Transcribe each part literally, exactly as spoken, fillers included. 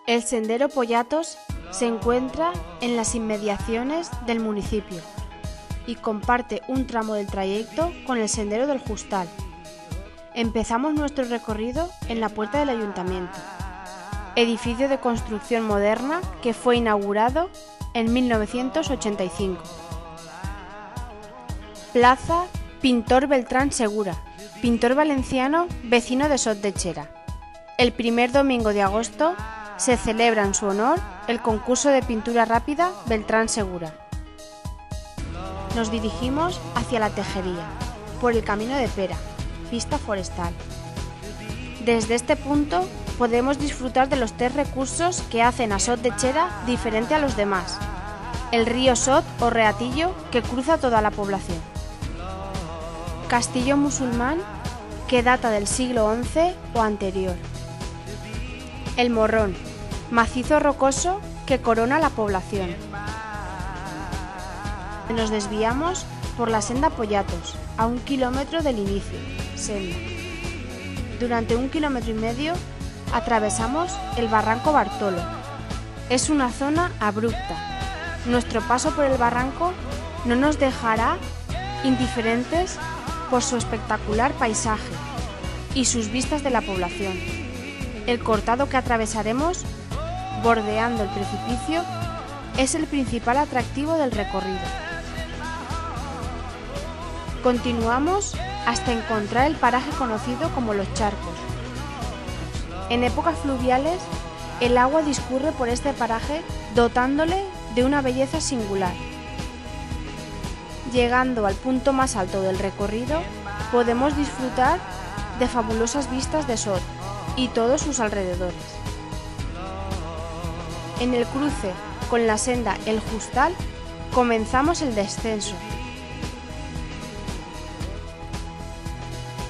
El Sendero Pollatos se encuentra en las inmediaciones del municipio y comparte un tramo del trayecto con el Sendero del Justal. Empezamos nuestro recorrido en la puerta del ayuntamiento, edificio de construcción moderna que fue inaugurado en mil novecientos ochenta y cinco. Plaza Pintor Beltrán Segura, pintor valenciano vecino de Sot de Xera. El primer domingo de agosto se celebra en su honor el concurso de pintura rápida Beltrán Segura. Nos dirigimos hacia la Tejería, por el Camino de Pera, pista forestal. Desde este punto podemos disfrutar de los tres recursos que hacen a Sot de Xera diferente a los demás. El río Sot o Reatillo, que cruza toda la población. Castillo musulmán, que data del siglo once o anterior. El Morrón, macizo rocoso que corona la población. Nos desviamos por la senda Pollatos, a un kilómetro del inicio, senda. Durante un kilómetro y medio atravesamos el barranco Bartolo. Es una zona abrupta. Nuestro paso por el barranco no nos dejará indiferentes por su espectacular paisaje y sus vistas de la población. El cortado que atravesaremos, bordeando el precipicio, es el principal atractivo del recorrido. Continuamos hasta encontrar el paraje conocido como Los Charcos. En épocas fluviales, el agua discurre por este paraje dotándole de una belleza singular. Llegando al punto más alto del recorrido, podemos disfrutar de fabulosas vistas de Sot y todos sus alrededores. En el cruce con la senda El Justal, comenzamos el descenso.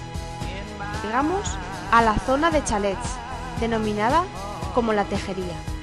Llegamos a la zona de chalets, denominada como la Tejería.